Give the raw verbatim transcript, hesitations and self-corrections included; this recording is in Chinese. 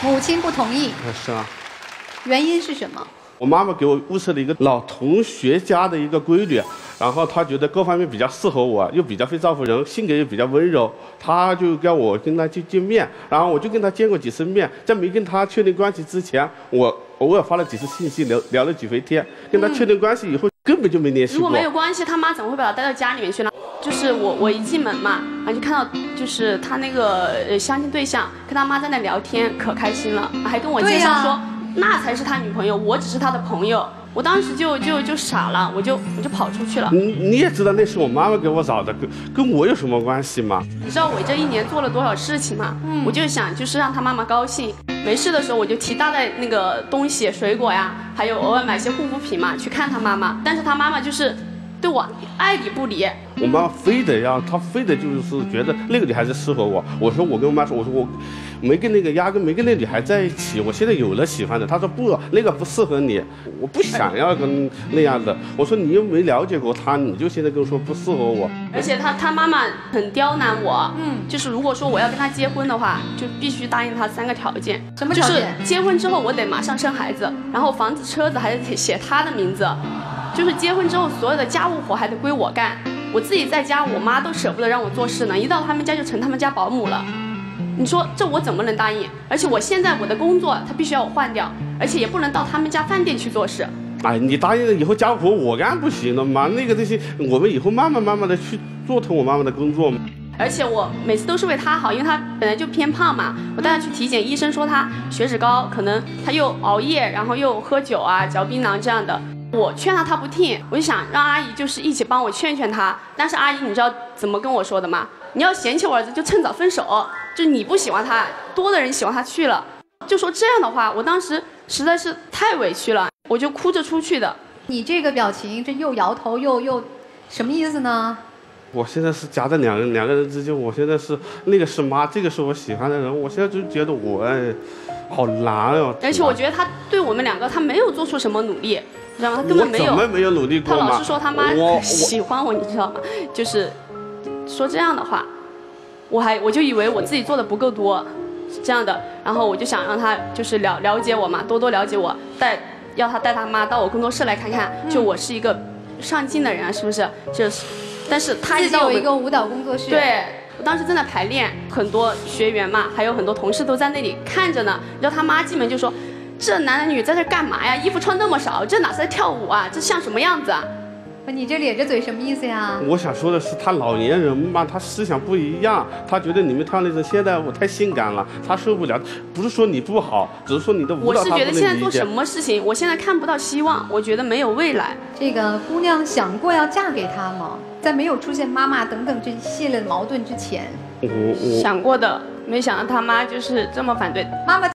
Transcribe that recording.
母亲不同意。 是啊。 原因是什么？ 我妈妈给我物色了一个老同学家的一个闺女，然后她觉得各方面比较适合我，又比较会照顾人，性格又比较温柔，她就叫我跟她去见面，然后我就跟她见过几次面，在没跟她确定关系之前，我偶尔发了几次信息，聊聊了几回天，跟她确定关系以后，根本就没联系过。 如果没有关系，他妈怎么会把他带到家里面去呢？就是我我一进门嘛，然后就看到就是他那个呃相亲对象跟他妈在那聊天，可开心了，还跟我介绍说。那才是他女朋友，我只是他的朋友。我当时就就就傻了，我就我就跑出去了。 你你也知道那是我妈妈给我找的，跟跟我有什么关系吗？ 你知道我这一年做了多少事情吗？嗯，我就想就是让他妈妈高兴。没事的时候我就提大袋那个东西，水果呀，还有偶尔买些护肤品嘛，去看他妈妈。但是他妈妈就是对我爱理不理。 我妈非得要，她非得就是觉得那个女孩子适合我。我说我跟我妈说，我说我没跟那个压根没跟那女孩在一起，我现在有了喜欢的。她说不，那个不适合你，我不想要跟那样的。我说你又没了解过她，你就现在跟我说不适合我。 而且她她妈妈很刁难我，嗯，就是如果说我要跟她结婚的话，就必须答应她三个条件。 什么条件？ 就是结婚之后我得马上生孩子，然后房子车子还得写她的名字，就是结婚之后所有的家务活还得归我干。我自己在家，我妈都舍不得让我做事呢，一到他们家就成他们家保姆了。你说这我怎么能答应？而且我现在我的工作他必须要我换掉，而且也不能到他们家饭店去做事。 哎，你答应了以后家务活我干不行了吗？那个这些我们以后慢慢慢慢的去做成我妈妈的工作嘛。 而且我每次都是为她好，因为她本来就偏胖嘛，我带她去体检，医生说她血脂高，可能她又熬夜，然后又喝酒啊、嚼槟榔这样的。我劝她，她不听，我就想让阿姨就是一起帮我劝劝她。但是阿姨，你知道怎么跟我说的吗？你要嫌弃我儿子，就趁早分手。就你不喜欢他，多的人喜欢他去了。就说这样的话，我当时实在是太委屈了，我就哭着出去的。 你这个表情，这又摇头又又，什么意思呢？ 我现在是夹在两个两个人之间，我现在是那个是妈，这个是我喜欢的人，我现在就觉得我哎，好难哦。 而且我觉得他对我们两个，他没有做出什么努力。你知道吗？他根本没有。 我怎么没有努力过嘛？他老是说他妈很喜欢我，你知道吗？就是说这样的话，我还我就以为我自己做的不够多，是这样的。然后我就想让他就是了了解我嘛，多多了解我，带要他带他妈到我工作室来看看，就我是一个上进的人啊，是不是？就是，但是他自己有一个舞蹈工作室。 对。我当时正在排练，很多学员嘛，还有很多同事都在那里看着呢。然后他妈进门就说。这男的女在这干嘛呀？衣服穿那么少，这哪是在跳舞啊？这像什么样子啊？ 你这咧着嘴什么意思呀？ 我想说的是，他老年人嘛，他思想不一样，他觉得你们跳那种现代舞太性感了，他受不了。不是说你不好，只是说你的舞蹈他不能理解。 我是觉得现在做什么事情，我现在看不到希望，我觉得没有未来。 这个姑娘想过要嫁给他吗？在没有出现妈妈等等这一系列的矛盾之前， 我我想过的，没想到他妈就是这么反对。 妈妈。